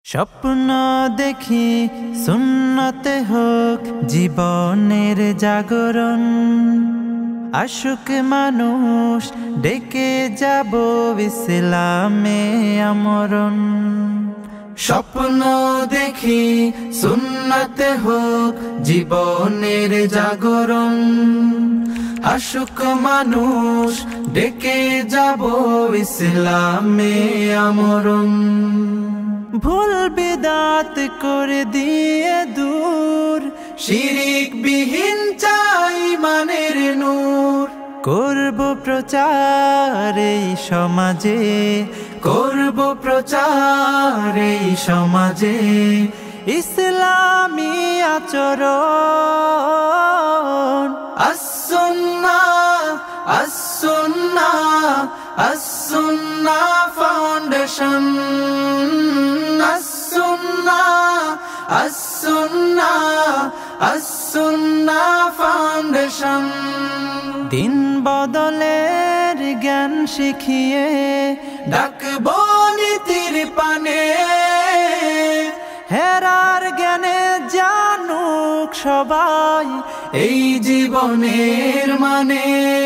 স্বপ্ন দেখি সুন্নতে হোক জীবনের জাগরণ, আশুক মানুষ ডেকে যাব ইসলামে আমরণ। স্বপ্ন দেখি সুন্নতে হোক জীবনের জাগরণ, আশুক মানুষ ডেকে যাব ইসলামে আমরণ। ভুল বিদাত করে দিয়ে দূর, শিরিক বিহীন চাই মানের নূর। করব প্রচার এই সমাজে, করব প্রচার এই সমাজে, ইসলামী আচরণ। as-sunnah as-sunnah as-sunnah foundation, as-sunnah as-sunnah as-sunnah foundation. দিন বদলের জ্ঞান শিখিয়ে ডাকবো নীতির পানে, হেরার জ্ঞানে জানুক সবাই এই জীবনের মানে।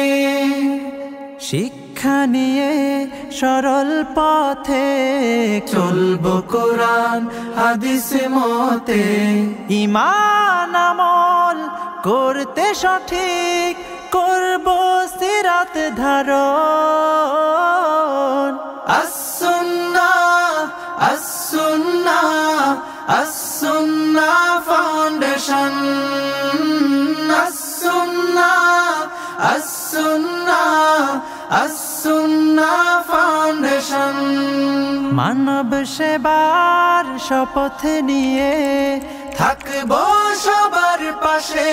শিক্ষা নিয়ে সরল পথে চলবো কোরআন হাদিস মতে, ঈমান আমল করতে সঠিক করব সিরাত ধারণ। as-sunnah as-sunnah as-sunnah foundation, as-sunnah as-sunnah as-sunnah foundation. মানব সেবার শপথ নিয়ে থাকবো সবার পাশে,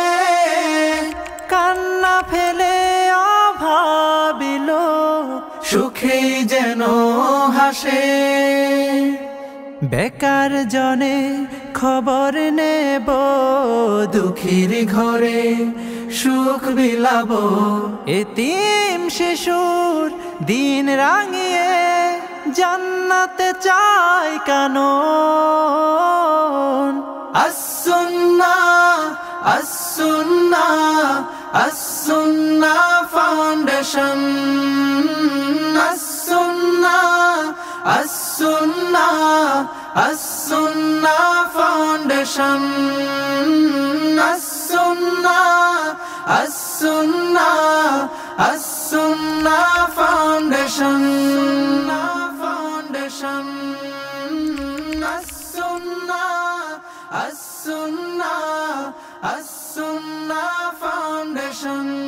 কান্না ফেলে অভাবিল সুখে যেন হাসে। বেকার জনে খবর নেব দুঃখীর ঘরে সুখ বিলাব, এতিম শিশুর দিন রাঙিয়ে জান্নাতে চাই কানন। as-sunnah as-sunnah as-sunnah foundation, as-sunnah as-sunnah as-sunnah foundation, as-sunnah as-sunnah as-sunnah foundation, foundation, as-sunnah as-sunnah as-sunnah foundation.